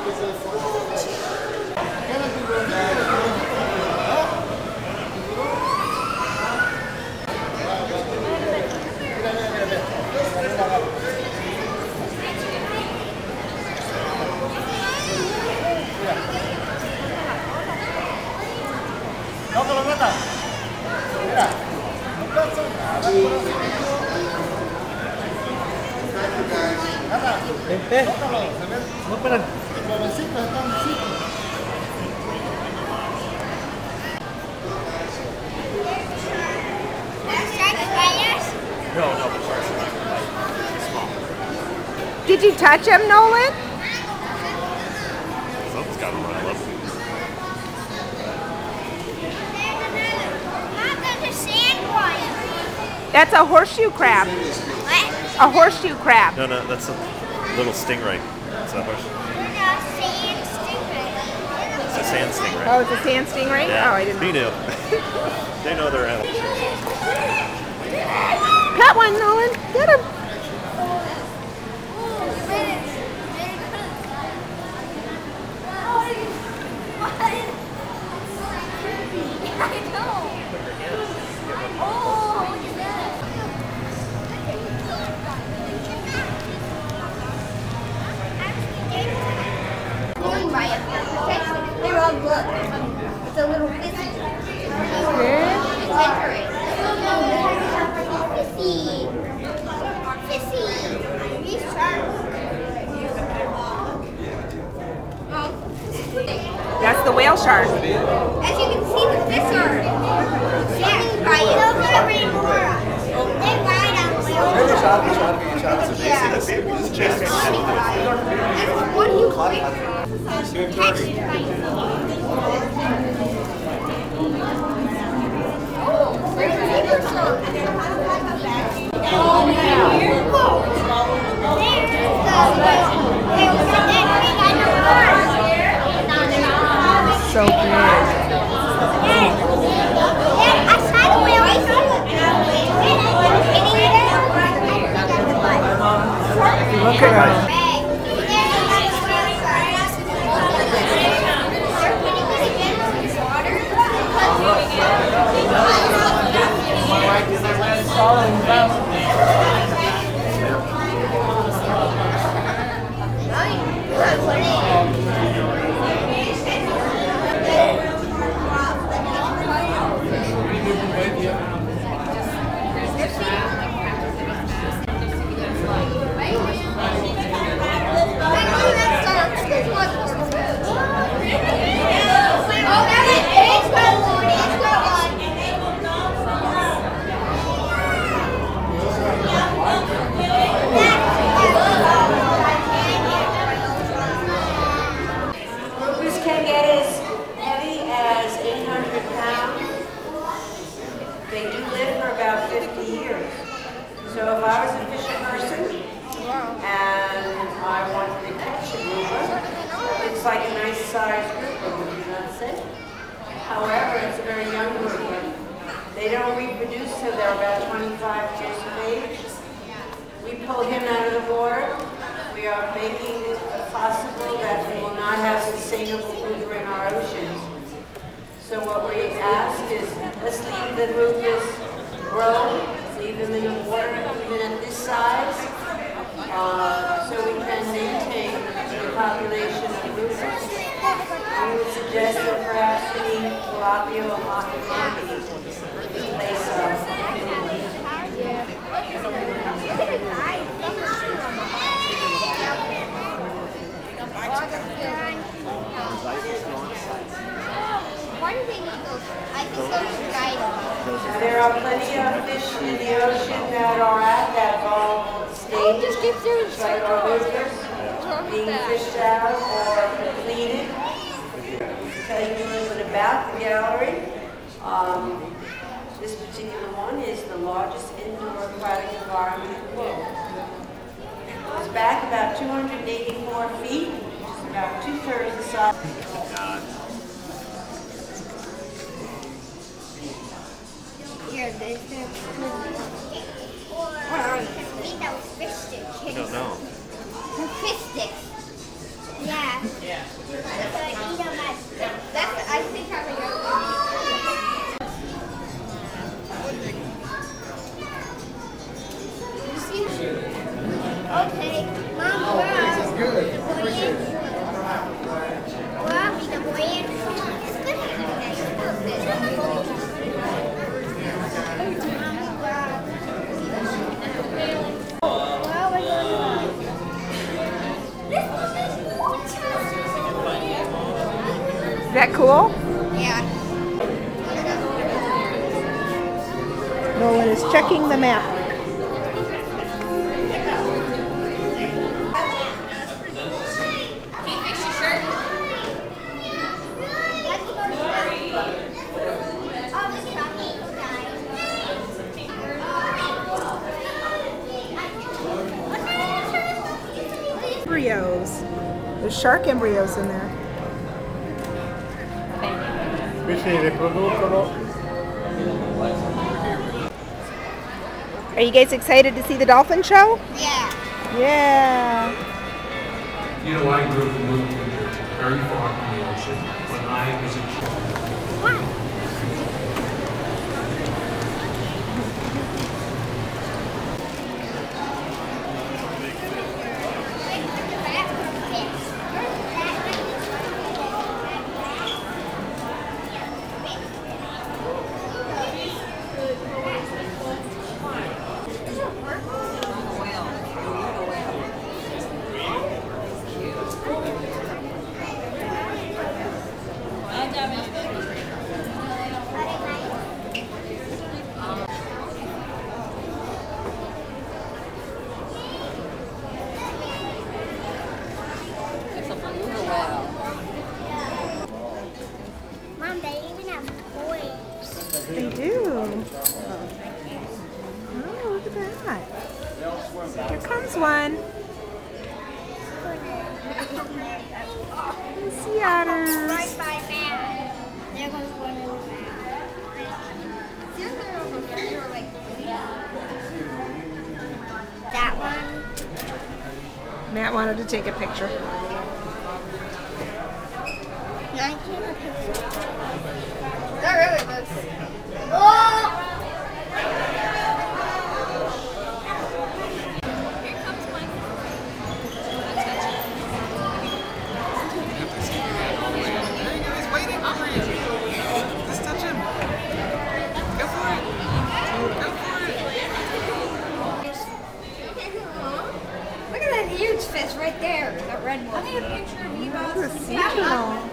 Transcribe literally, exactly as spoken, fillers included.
Eh, eh, no paran. No, no, the sharks are like small. Did you touch him, Nolan? Something's got to run. I love it. That's a horseshoe crab. What? A horseshoe crab. No, no, that's a little stingray. It's a horseshoe. It's a sand stingray. Oh, it's a sand stingray? Yeah. Oh, I didn't know. He knew. They know they're animals. Got one, Nolan. Get him. They're all good. It's a little fizzy. Fizzy. Fizzy. These sharks. That's the whale shark. As you can see, the fish are swimming by it. They ride on whales. What do you catch So good. Look at her. So if I was a fishing person and I wanted to catch a grouper, it's like a nice sized grouper, would you not say? However, it's a very young grouper. They don't reproduce till they're about twenty-five years of age. We pull him out of the water. We are making it possible that we will not have sustainable grouper in our oceans. So what we ask is, let's leave the groupers grow. Leave them in the water, even at this size, uh, so we can maintain the population of groupers. We would suggest that perhaps we need tilapia or macamaki in place of. Why do they need those? I think those guide them. There are plenty of fish in the ocean that are at that vulnerable stage, Just keep doing like our groupers, being fished out or depleted. Tell you a little bit about the gallery. Um, this particular one is the largest indoor aquatic environment in the world. It goes back about two hundred eighty-four feet, which is about two-thirds the size. Here, there's the I don't know. I don't know. Fish sticks. Yeah. That's, I think, how we go. Okay, Mom, we're out. This is good. We're out with the brand. It's good. Well, we're going Is that cool? Yeah. Nolan is checking the map. Embryos. There's shark embryos in there. Are you guys excited to see the dolphin show? Yeah. Yeah. You know, I grew up in New Jersey, very far from the ocean. When I was a child. Mom, they even have toys. They do. Oh, look at that. Here comes one. Sea otters. Right by man. There goes one in the back. That one. Matt wanted to take a picture. No, I can't take a picture. That really looks. Oh! Look at that huge fish right there, that red one. I need a picture of you. This is seasonal.